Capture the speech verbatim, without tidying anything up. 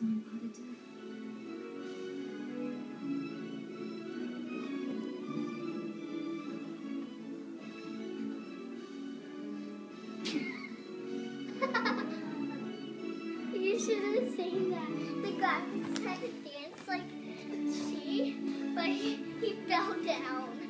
someone wanted to. You shouldn't say that. The guy was trying to dance like she, but he, he fell down.